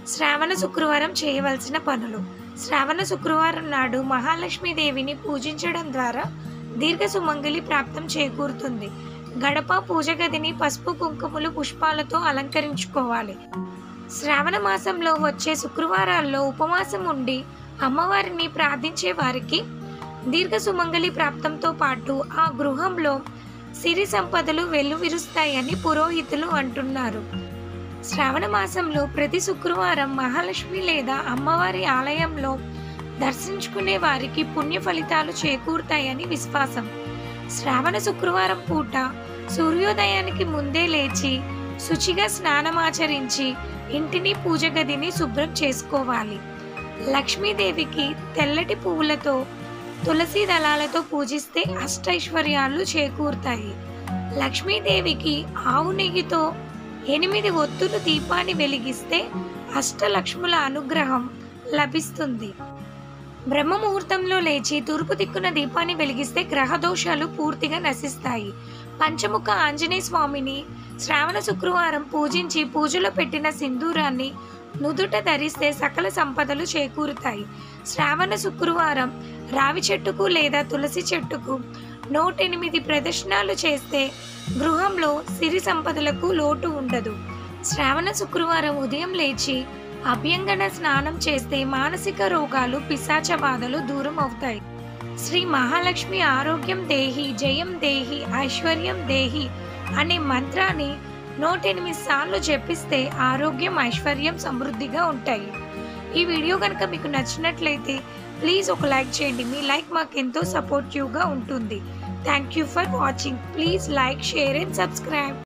శ్రావణ శుక్రవారం చేయవలసిన పనులు. శ్రావణ శుక్రవారం నాడు మహాలక్ష్మీదేవిని పూజించడం ద్వారా దీర్ఘ సుమంగళి ప్రాప్తం చేకూరుతుంది. గడప, పూజ గదిని పసుపు, కుంకుమలు, పుష్పాలతో అలంకరించుకోవాలి. శ్రావణ మాసంలో వచ్చే శుక్రవారాల్లో ఉపవాసం ఉండి అమ్మవారిని ప్రార్థించే వారికి దీర్ఘ సుమంగళి ప్రాప్తంతో పాటు ఆ గృహంలో సిరి సంపదలు వెల్లువిరుస్తాయని పురోహితులు అంటున్నారు. శ్రావణ మాసంలో ప్రతి శుక్రవారం మహాలక్ష్మి లేదా అమ్మవారి ఆలయంలో దర్శించుకునే వారికి పుణ్య ఫలితాలు చేకూరుతాయని విశ్వాసం. శ్రావణ శుక్రవారం పూట సూర్యోదయానికి ముందే లేచి శుచిగా స్నానమాచరించి ఇంటిని, పూజ గదిని శుభ్రం చేసుకోవాలి. లక్ష్మీదేవికి తెల్లటి పువ్వులతో, తులసి దళాలతో పూజిస్తే అష్టైశ్వర్యాలు చేకూరుతాయి. లక్ష్మీదేవికి ఆవు నెయ్యితో 8 ఒత్తులు దీపాన్ని వెలిగిస్తే అష్టలక్ష్ముల అనుగ్రహం లభిస్తుంది. బ్రహ్మ ముహూర్తంలో లేచి తూర్పు దిక్కున దీపాన్ని వెలిగిస్తే గ్రహ దోషాలు పూర్తిగా నశిస్తాయి. పంచముఖ ఆంజనేయ స్వామిని శ్రావణ శుక్రవారం పూజించి పూజలో పెట్టిన సింధూరాన్ని నుదుట ధరిస్తే సకల సంపదలు చేకూరుతాయి. శ్రావణ శుక్రవారం రావి చెట్టుకు లేదా తులసి చెట్టుకు 108 ప్రదక్షిణాలు చేస్తే గృహంలో సిరి సంపదలకు లోటు ఉండదు. శ్రావణ శుక్రవారం ఉదయం లేచి అభ్యంగన స్నానం చేస్తే మానసిక రోగాలు, పిశాచ బాధలు దూరం అవుతాయి. శ్రీ మహాలక్ష్మి ఆరోగ్యం దేహి, జయం దేహి, ఐశ్వర్యం దేహి అనే మంత్రాన్ని 108 సార్లు జపిస్తే ఆరోగ్యం, ఐశ్వర్యం సమృద్ధిగా ఉంటాయి. ఈ వీడియో కనుక మీకు నచ్చినట్లయితే ప్లీజ్ ఒక లైక్ చేయండి. మీ లైక్ మాకు ఎంతో సపోర్టివ్గా ఉంటుంది. Thank you for watching. Please like, share and subscribe.